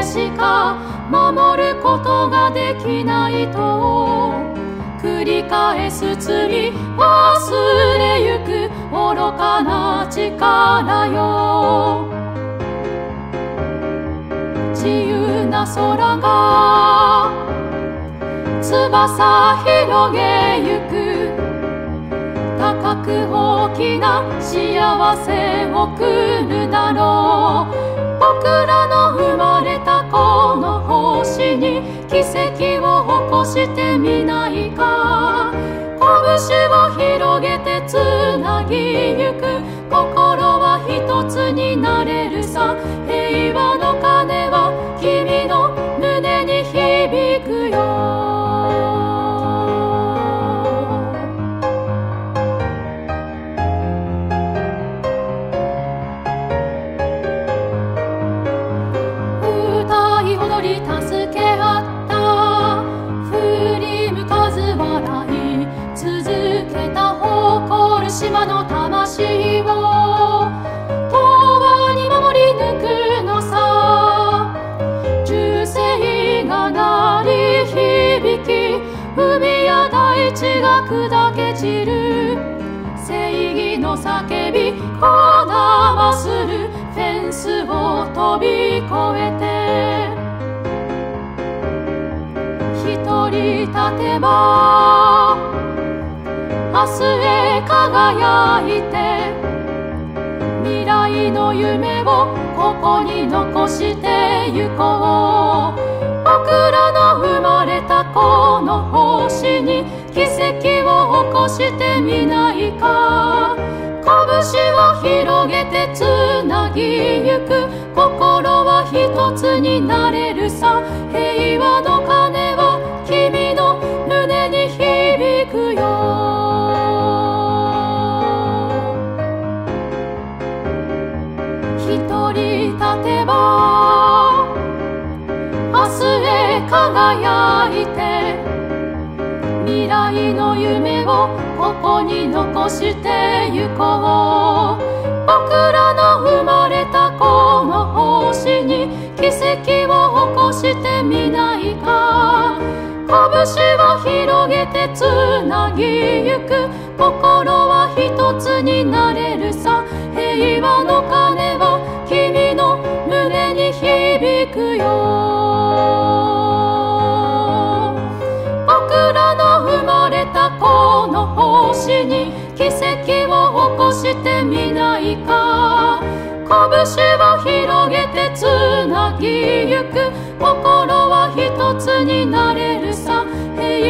しか守ることができないと繰り返す罪、忘れゆく愚かな力よ。自由な空が翼広げゆく、高く大きな幸せを送るだろう。僕らの生まれたこの星に奇跡を起こしてみないか。拳を広げてつなぎゆく、心は一つになれるさ。平和の鐘は君の胸に響くよ。助け合った、振り向かず笑い続けた誇る島の魂を永遠に守り抜くのさ。銃声が鳴り響き、海や大地が砕け散る。正義の叫びこだまする、フェンスを飛び越えて一人立てば明日へ輝いて、未来の夢をここに残してゆこう。僕らの生まれたこの星に奇跡を起こしてみないか。拳を広げてつなぎゆく、心は一つになれるさ。平和の鐘は君の胸に響くよ。一人立てば明日へ輝いて、未来の夢をここに残してゆこう。僕らの生まれたこの星に奇跡を起こしてみないか。拳を広げてつなぎゆく、心は一つになれるさ。平和の鐘は君の胸に響くよ。僕らの生まれたこの星に奇跡を起こしてみないか。拳を広げてつなぎゆく、心は一つになれるさ。平